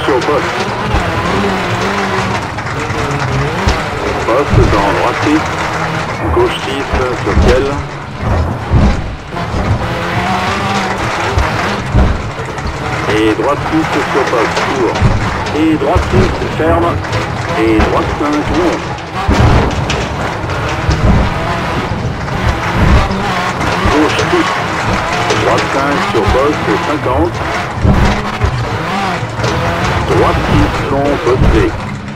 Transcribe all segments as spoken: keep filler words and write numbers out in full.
sur poste. Poste dans droite six, gauche six sur ciel. Et droite six sur poste, court. Et droite six ferme. Et droite cinq long. Gauche six. Droite cinq sur poste cinquante. Droite six long posté.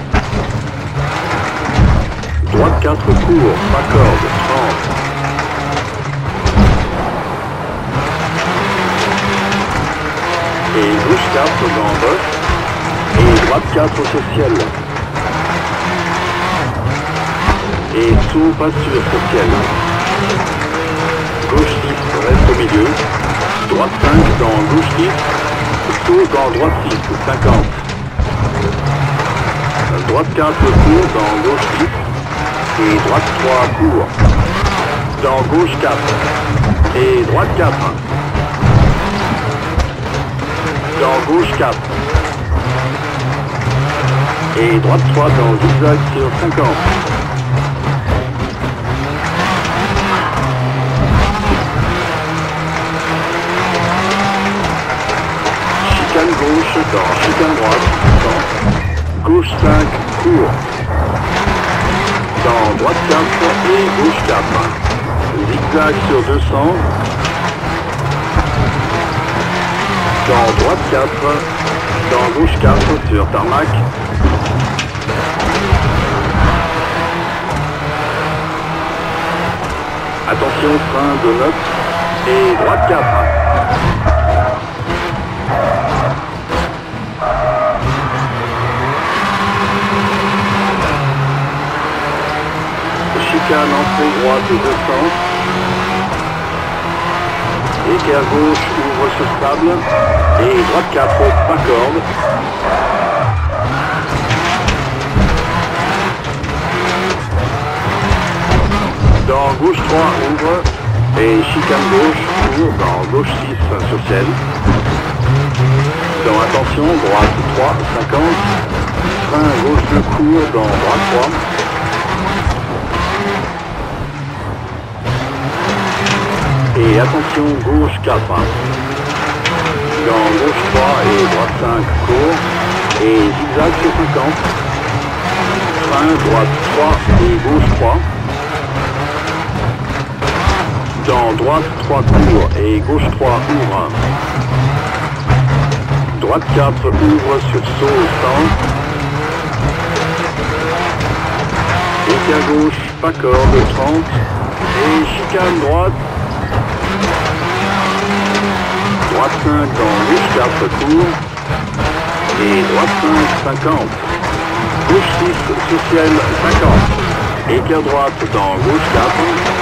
Droite quatre court, pas corde, trente. Et gauche quatre dans bosse. Et droite quatre sur ciel. Et saut pas sûr sur ciel. Gauche six reste au milieu. Droite cinq dans gauche six. Saut dans droite six, cinquante. Droite quatre court dans gauche six. Et droite trois court. Dans gauche quatre. Et droite quatre. Dans gauche quatre. Et droite trois dans zigzag sur cinquante. Chicane gauche dans chicane droite. Dans gauche cinq court. Dans droite quatre et gauche quatre. Zigzag sur deux cents. Dans droite quatre. Dans gauche quatre sur tarmac. Attention, frein de neuf. Et droite quatre. Chicane entrée droite deux cents. Équerre gauche ouvre sur stable. Et droite quatre, pas corde. Dans gauche trois ouvre. Et chicane gauche ouvre dans gauche six sur ciel. Dans attention, droite trois, cinquante. Frein gauche deux court dans droite trois. Et attention, gauche quatre. Dans gauche trois et droite cinq court. Et zigzag sur cinquante. Frein droite trois et gauche trois. Dans droite trois court et gauche trois ouvre. Droite quatre ouvre sur saut cent. Équerre gauche, pas corde, trente. Et chicane droite. Droite cinq dans gauche quatre court. Et droite cinq, cinquante. Gauche six sur ciel, cinquante. Équerre droite dans gauche quatre.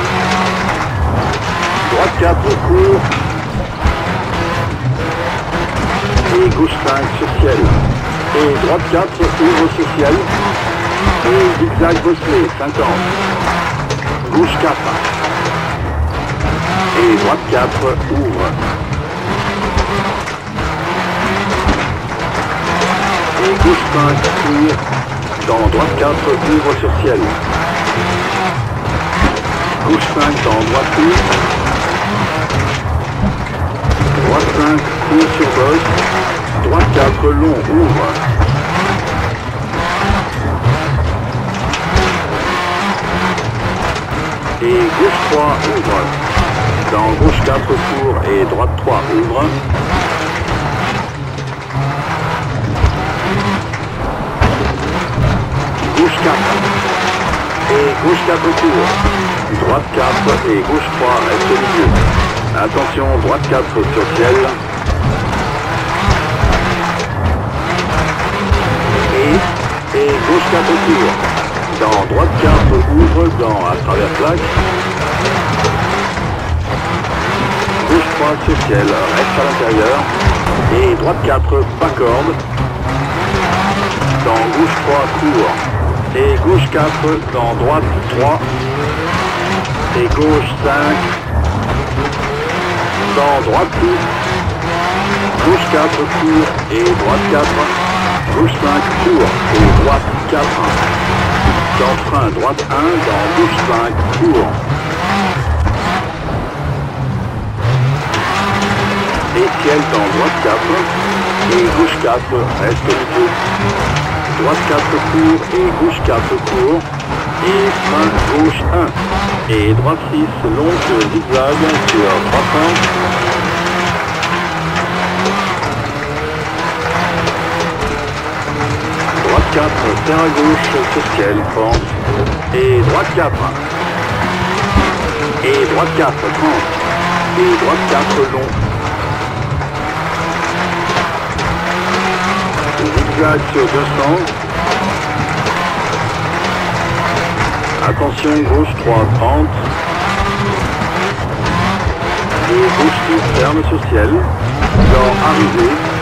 Droite quatre court. Et gauche cinq sur ciel. Et droite quatre ouvre sur ciel. Et zigzag bosselé, cinquante. Gauche quatre. Et droite quatre ouvre. Et gauche cinq court. Dans droite quatre ouvre sur ciel. Gauche cinq dans droite six. Droite cinq court sur bosse. Droite quatre long ouvre. Et gauche trois ouvre. Dans gauche quatre court et droite trois ouvre. Gauche quatre. Et gauche quatre court. Droite quatre et gauche trois reste au milieu. Attention, droite quatre sur ciel. Et, et gauche quatre court. Dans droite quatre ouvre dans à travers plaque. Gauche trois sur ciel, reste à l'intérieur. Et droite quatre, pas corde. Dans gauche trois court. Et gauche quatre dans droite trois. Et gauche cinq. Dans droite six. Gauche quatre court et droite quatre. Gauche cinq, court. Et droite quatre, un. Dans frein, droite un, dans gauche cinq, court. Et ciel dans droite quatre. Et gauche quatre, reste au milieu. Droite quatre, court. Et gauche quatre, court. Et frein, gauche un. Et droite six, longe zigzag sur trois cents. Droite quatre, terre à gauche sur ciel, pente. Et droite quatre. Et droite quatre, trente. Et droite quatre, long. Zigzag sur deux cents. Attention, gauche trois, trente. Et gauche six, ferme sur ciel. Dans arrivée.